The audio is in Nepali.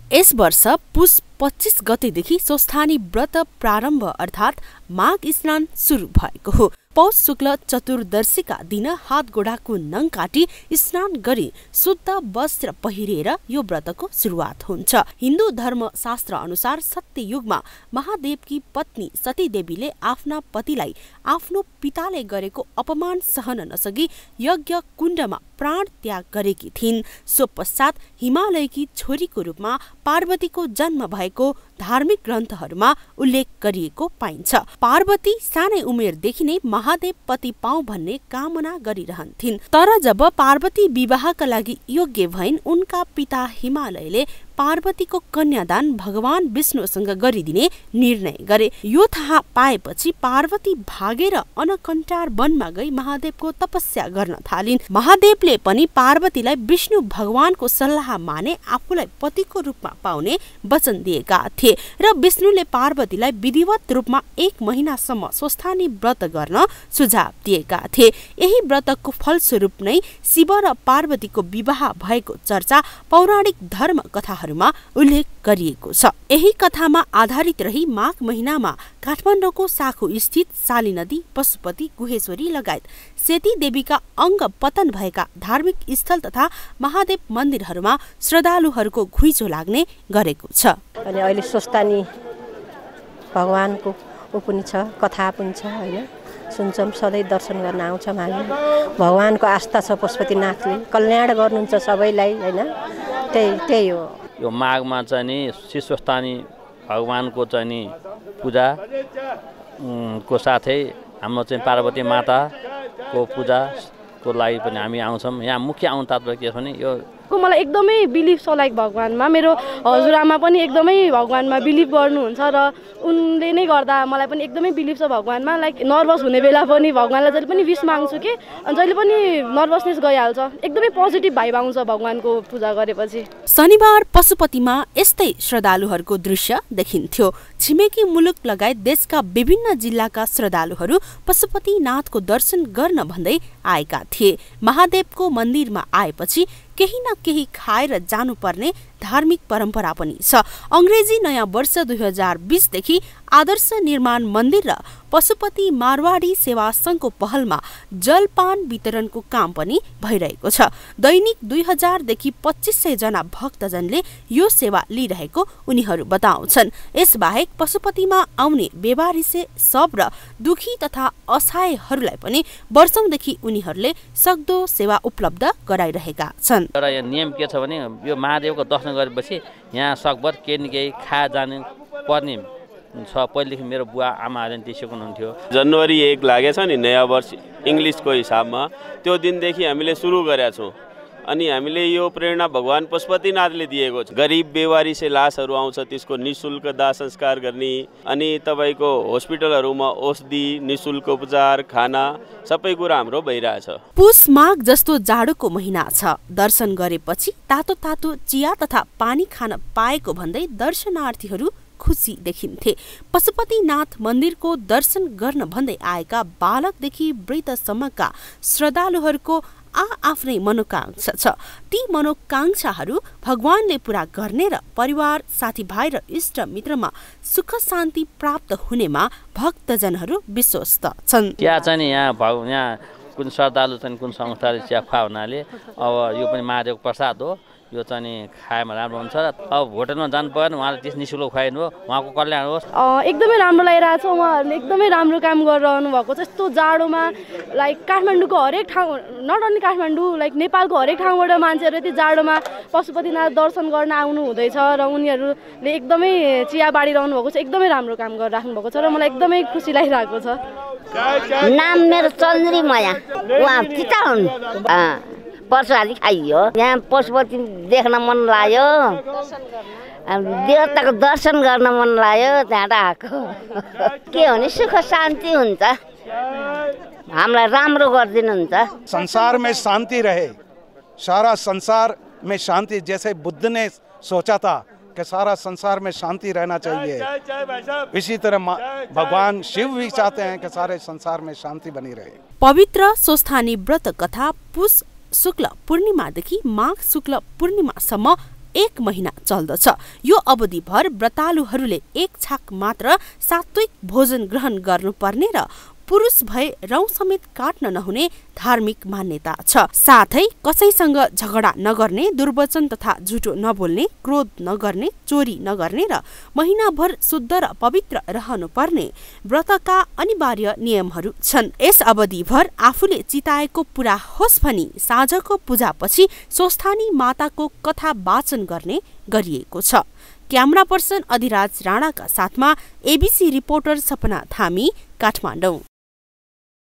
यस वर्ष पुस 25 गतेदेखि स्वस्थानी व्रत प्रारम्भ अर्थात् माघ स्नान सुरु भएको हो। पौष शुक्ल चतुर्दशीका दिन हात गोडाको नङ काटी स्नान गरी शुद्ध वस्त्र पहिरेर यो व्रतको सुरुवात हुन्छ। हिन्दू धर्म शास्त्र अनुसार सत्य युगमा महादेवकी पत्नी सती देवीले आफ्ना पतिलाई आफ्नो पिताले गरेको अपमान सहन नसकी यज्ञ कुण्डमा प्राण त्याग गरेकी थिइन्। सो पश्चात हिमालयकी छोरीको रूपमा पार्वतीको जन्म भएको धार्मिक ग्रन्थहरूमा उल्लेख गरिएको पाइन्छ। पार्वती सानै उमेरदेखि नै महादेव पति पाऊ भन्ने कामना गरिरहन्थिन्। तर जब पार्वती विवाहका लागि योग्य भइन् उनका पिता हिमालयले पार्वतीको कन्यादान भगवान विष्णुसँग गरिदिने निर्णय गरे। यो थाहा पाएपछि पार्वती भागेर अनकन्टार वनमा गई महादेवको तपस्या गर्न थालिन्। महादेवले पनि पार्वतीलाई विष्णु भगवानको सल्लाह माने आफूलाई पतिको रूपमा पाउने वचन दिएका थिए र विष्णुले पार्वतीलाई विधिवत रूपमा 1 महिनासम्म स्वस्थानी व्रत गर्न सुझाव दिएका थिए। यही व्रतको फलस्वरूप नै शिव र पार्वतीको विवाह भएको चर्चा पौराणिक धर्म कथाहरूमा उल्लेख गरिएको छ। यही कथामा आधारित रही माघ महिनामा काठमाडौँको साखु स्थित शाली नदी, पशुपति, गुहेश्वरी लगायत सेती देवीका अङ्ग पतन भएका धार्मिक स्थल तथा महादेव मन्दिरहरूमा श्रद्धालुहरूको घुइँचो लाग्ने गरेको छ। अनि अहिले स्वस्थानी भगवानको पनि छ, कथा पनि छ हैन, सुन्छौँ, सधैँ दर्शन गर्न आउँछौँ हामी। भगवानको आस्था छ, पशुपतिनाथले कल्याण गर्नुहुन्छ सबैलाई हैन, त्यही हो। यो माघमा चाहिँ नि श्री स्वस्थानी भगवानको चाहिँ नि पूजा को साथै हाम्रो चाहिँ पार्वती माताको पूजाको लागि पनि हामी आउँछौँ। यहाँ मुख्य आउनु तात्पर्य के छ भने यो मलाई एकदमै बिलिभ छ लाइक भगवानमा। मेरो हजुरआमा पनि एकदमै भगवानमा बिलिभ गर्नुहुन्छ र उनले नै गर्दा मलाई पनि एकदमै बिलिभ छ भगवानमा। लाइक नर्भस हुने बेला पनि भगवानलाई जहिले पनि विश माग्छु कि अनि जहिले पनि नर्भसनेस गइहाल्छ। एकदमै पोजिटिभ भाइब आउँछ भगवानको पूजा गरेपछि। शनिबार पशुपतिमा यस्तै श्रद्धालुहरूको दृश्य देखिन्थ्यो। छिमेकी मुलुक लगायत देशका विभिन्न जिल्लाका श्रद्धालुहरू पशुपतिनाथको दर्शन गर्न भन्दै आएका थिए। महादेवको मन्दिरमा आएपछि केही न केही खाएर जानुपर्ने धार्मिक परम्परा पनि छ। अंग्रेजी नयाँ वर्ष 2020 देखि आदर्श निर्माण मन्दिर र पशुपति मारवाडी सेवा संघको पहलमा जलपान वितरणको काम पनि भइरहेको छ। दैनिक 2000 देखि 2500 जना भक्तजनले यो सेवा लिइरहेको उनीहरू बताउँछन्। यसबाहेक पशुपतिमा आउने बेवारिसे सब र दुखी तथा असहायहरूलाई पनि वर्षौंदेखि उनीहरूले सक्दो सेवा उपलब्ध गराइरहेका छन्। तर यो नियम के छ भने यो महादेवको दर्शन गरेपछि यहाँ सकभर केही न केही खाए जाने पर्ने छ। पहिलेदेखि मेरो बुवा आमाहरूले त्यसो गर्नुहुन्थ्यो। जनवरी 1 लागेछ नि नयाँ वर्ष इङ्ग्लिसको हिसाबमा, त्यो दिनदेखि हामीले सुरु गरेका छौँ। अनि हामीले यो प्रेरणा भगवान पशुपतिनाथले दिएको छ। गरिब बेवारिसे लासहरू आउँछ त्यसको निःशुल्क दाह संस्कार गर्ने, अनि तपाईँको हस्पिटलहरूमा औषधि, निःशुल्क उपचार, खाना सबै कुरा हाम्रो भइरहेछ। पुष माघ जस्तो जाडोको महिना छ। दर्शन गरेपछि तातो तातो चिया तथा पानी खान पाएको भन्दै दर्शनार्थीहरू खुसी देखिन्थे। पशुपतिनाथ मन्दिरको दर्शन गर्न भन्दै आएका बालकदेखि वृद्धसम्मका श्रद्धालुहरूको आफ्नै मनोकांक्षा छ। ती मनोकांक्षाहरू भगवानले पूरा गर्ने र परिवार, साथीभाइ र इष्ट मित्रमा सुख शान्ति प्राप्त हुनेमा भक्तजनहरू विश्वस्त छन्। चिया चाहिँ यहाँ कुन श्रद्धालु छन्, कुन संस्थाले चिया खुवा हुनाले अब यो पनि महादेवको प्रसाद हो। यो चाहिँ खाएमा राम्रो हुन्छ। अब होटलमा जानु पर्यो उहाँले त्यस निःशुल्क खुवाइनु हो, उहाँको कल्याण होस्। एकदमै राम्रो लागिरहेछ। उहाँहरूले एकदमै राम्रो काम गरिरहनु भएको छ। यस्तो जाडोमा लाइक काठमाडौँको हरेक ठाउँ, नट ओन्ली काठमाडौँ, लाइक नेपालको हरेक ठाउँबाट मान्छेहरू यति जाडोमा पशुपतिनाथ दर्शन गर्न आउनु हुँदैछ र उनीहरूले एकदमै चिया बाँडिरहनु भएको छ। एकदमै राम्रो काम गरिराख्नु भएको छ र मलाई एकदमै खुसी लागिरहेको छ। नाम मेरो चन्द्री माया, उहाँ पिता हुन्। पर्साली खाइयो। यहाँ पशुपति देख्न मन लाग्यो, देवताको दर्शन गर्न मन लाग्यो, त्यहाँ आएको। के भने सुख शान्ति हुन्छ, हामीलाई राम्रो गरिदिनुहुन्छ। संसार में शांति रहे, सारा संसार में शांति, जैसे बुद्ध ने सोचा था कि सारा संसार में शांति रहना चाहिए, इसी तरह भगवान शिव भी चाहते हैं कि सारे संसार में शांति बनी रहे। पवित्र स्वस्थानी व्रत कथा पुष शुक्ल पूर्णिमादेखि माघ शुक्ल पूर्णिमासम्म 1 महिना चल्दछ। यो अवधिभर व्रतालुहरूले 1 छाक मात्र सात्विक भोजन ग्रहण गर्नुपर्ने र पुरुष भए रौं समेत काट्न नहुने धार्मिक मान्यता छ। साथै कसैसँग झगडा नगर्ने, दुर्वचन तथा झुटो नबोल्ने, क्रोध नगर्ने, चोरी नगर्ने र महिनाभर शुद्ध र पवित्र रहनुपर्ने व्रतका अनिवार्य नियमहरू छन्। यस अवधिभर आफूले चिताएको पूरा होस् भनी साँझको पूजापछि स्वस्थानी माताको कथा वाचन गर्ने गरिएको छ। क्यामेरा पर्सन अधिराज राणाका साथमा एबीसी रिपोर्टर सपना थामी, काठमाडौँ।